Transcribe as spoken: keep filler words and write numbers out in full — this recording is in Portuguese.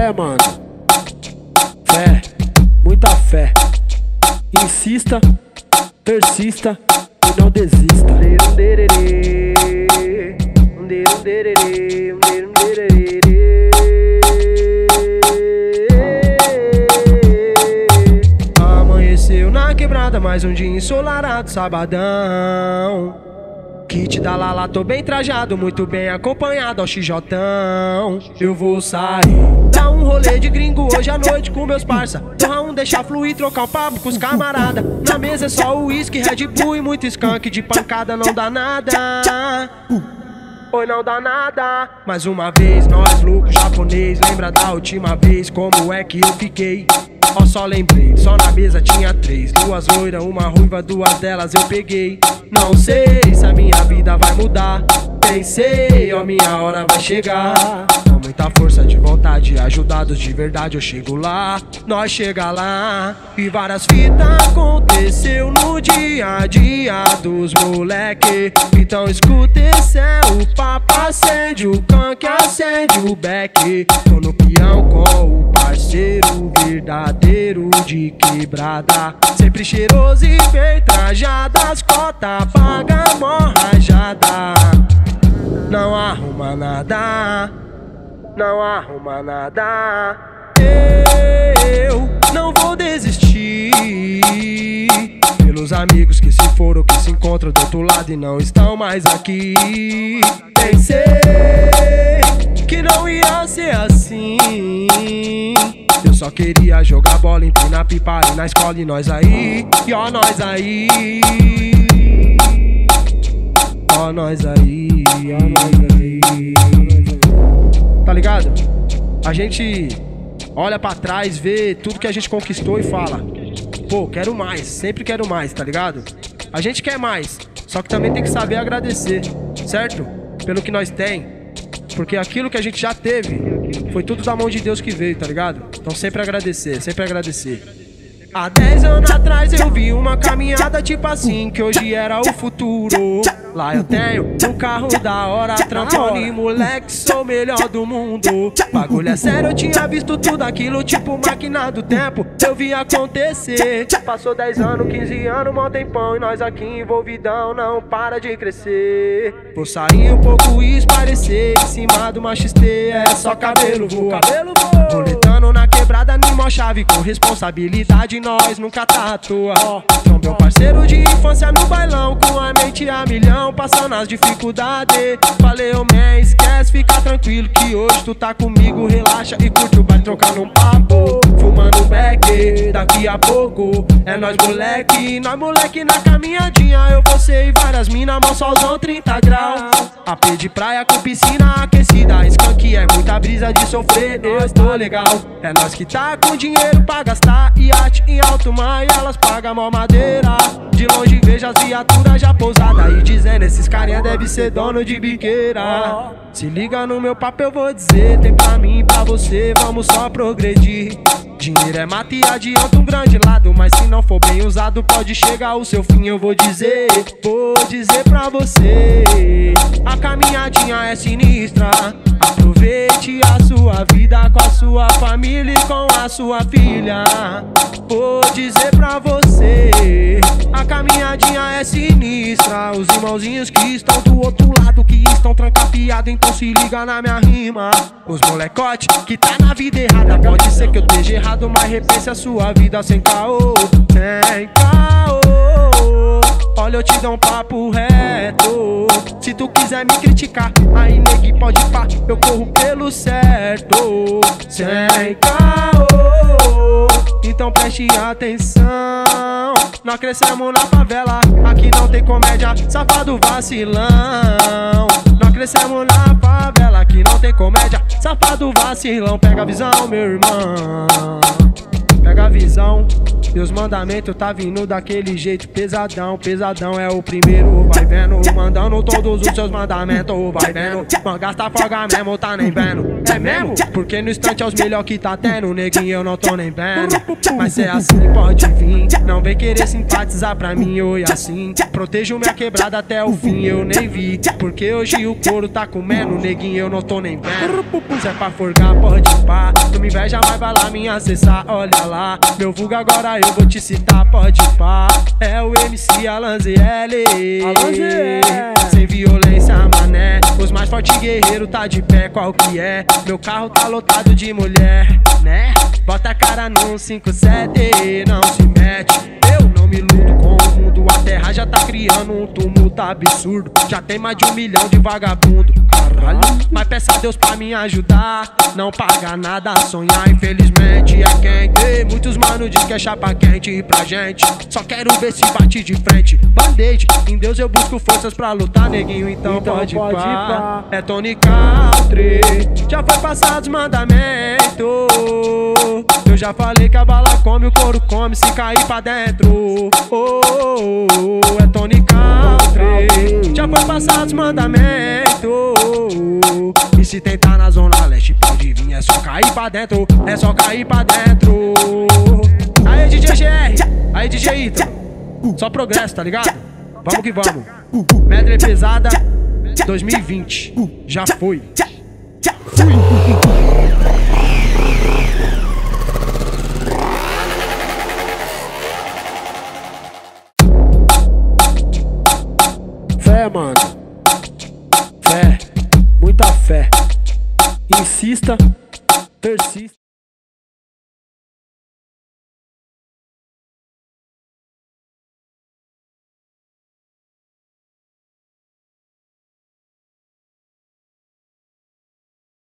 Fé, mano. Fé. Muita fé. Insista, persista e não desista. Amanheceu na quebrada, mais um dia ensolarado, sabadão. Kit da Lala, tô bem trajado, muito bem acompanhado ao xijotão. Eu vou sair, dar um rolê de gringo hoje à noite com meus parça. Torra um, deixar fluir, trocar um papo com os camarada. Na mesa é só uísque, Red Bull e muito skunk. De pancada não dá nada, oi, não dá nada. Mais uma vez, nós louco japonês. Lembra da última vez, como é que eu fiquei? Ó, só lembrei, só na mesa tinha três. Duas loiras, uma ruiva, duas delas eu peguei. Não sei se a minha vida vai mudar. Pensei, ó, minha hora vai chegar. Com muita força de vontade, ajudados de verdade eu chego lá. Nós chega lá. E várias fitas aconteceu no dia a dia dos moleque. Então escuta, esse é o papo. Acende o canque, acende o beck. Tô no peão com o parceiro verdadeiro de quebrada. Sempre cheiroso e bem trajado, as cotas paga mó rajada. Não arruma nada, não arruma nada. Eu não vou desistir pelos amigos que se foram, que se encontram do outro lado e não estão mais aqui. Pensei que não ia ser assim. Eu só queria jogar bola, empinar pipa e na escola e nós aí. E ó nós aí, ó nós aí, ó nós aí. Tá ligado? A gente olha pra trás, vê tudo que a gente conquistou e fala: pô, quero mais, sempre quero mais, tá ligado? A gente quer mais, só que também tem que saber agradecer, certo? Pelo que nós tem. Porque aquilo que a gente já teve foi tudo da mão de Deus que veio, tá ligado? Então sempre agradecer, sempre agradecer. Há dez anos atrás eu vi uma caminhada tipo assim, que hoje era o futuro. Lá eu tenho um carro da hora, trampone, moleque, sou o melhor do mundo. Bagulho é sério, eu tinha visto tudo aquilo, tipo máquina do tempo, eu vi acontecer. Passou dez anos, quinze anos, mó tempão, e nós aqui envolvidão, não para de crescer. Vou sair um pouco e esparecer, em cima do machiste é só cabelo voa. Boletando na quebrada, anima chave com responsabilidade, nós nunca tá à toa. São meu parceiro de infância no bailão, com a mente a milhão, passando as dificuldades. Valeu, man, esquece, fica tranquilo que hoje tu tá comigo, relaxa e curte o baile trocando um papo. Fumando um beck, daqui a pouco é nós moleque, nós moleque na caminhadinha. Eu, você e várias mina, mó solzão trinta graus. A P de praia com piscina aquecida, skunk é muita brisa de sofrer, eu tô legal. É nós que tá com dinheiro pra gastar, iate em alto mar e elas pagam mó madeira. De longe vejo as viaturas já pousadas e dizendo, esses carinha deve ser dono de biqueira. Se liga no meu papo, eu vou dizer, tem pra mim e pra você, vamos só progredir. Dinheiro é mata e adianta um grande lado, mas se não for bem usado pode chegar ao seu fim. Eu vou dizer, vou dizer pra você, a caminhadinha é sinistra. Aproveite a sua vida com a sua família e com a sua filha. Vou dizer pra você, a caminhadinha é sinistra. Os irmãozinhos que estão do outro lado, que estão trancafiados, então se liga na minha rima. Os molecote que tá na vida errada, pode ser que eu esteja errado, mas repense a sua vida sem caô, sem caô. Olha, eu te dou um papo reto, se tu quiser me criticar, aí negue pode pá, eu corro pelo certo, sem caô. Então preste atenção, nós crescemos na favela, aqui não tem comédia, safado vacilão. Nós crescemos na favela, aqui não tem comédia, safado vacilão. Pega a visão, meu irmão. Pega a visão, meus mandamentos tá vindo daquele jeito pesadão. Pesadão é o primeiro, vai vendo, mandando todos os seus mandamentos, vai vendo. Mas gasta folga mesmo, tá nem vendo. É mesmo? Porque no instante é os melhor que tá tendo, neguinho, eu não tô nem vendo. Mas é assim, pode vir, não vem querer simpatizar pra mim, oi assim. Protejo minha quebrada até o fim, eu nem vi. Porque hoje o couro tá comendo, neguinho, eu não tô nem vendo. Se é pra forgar, pode pá, não me inveja, mas vai lá me acessar, olha lá. Meu vulgo agora eu vou te citar, pode pá. É o M C Alan Z L, sem violência, mané. Os mais fortes guerreiros tá de pé, qual que é? Meu carro tá lotado de mulher, né? Bota a cara no cinco sete, não se mete. Eu não me luto com o mundo, a terra já tá criando um tumulto absurdo. Já tem mais de um milhão de vagabundo, caralho. Mas peça a Deus pra me ajudar, não paga nada, sonhar infelizmente é quem. Ei, muitos mano diz que é chapa quente pra gente, só quero ver se bate de frente. Band-aid, em Deus eu busco forças pra lutar, neguinho, então, então pode, pode pá. É Tony Country, já foi passado os mandamentos. Eu já falei que a bala come, o couro come, se cair pra dentro. Oh, oh, oh, é Tony Country, já foi passado os mandamentos. E se tentar na zona leste pode vir, é só cair pra dentro, é só cair pra dentro. Aí D J G R, aí D J Ítalo, só progresso, tá ligado? Vamos que vamos. Medley pesada dois mil e vinte, já foi. Fé, mano, fé, muita fé. Insista, persista.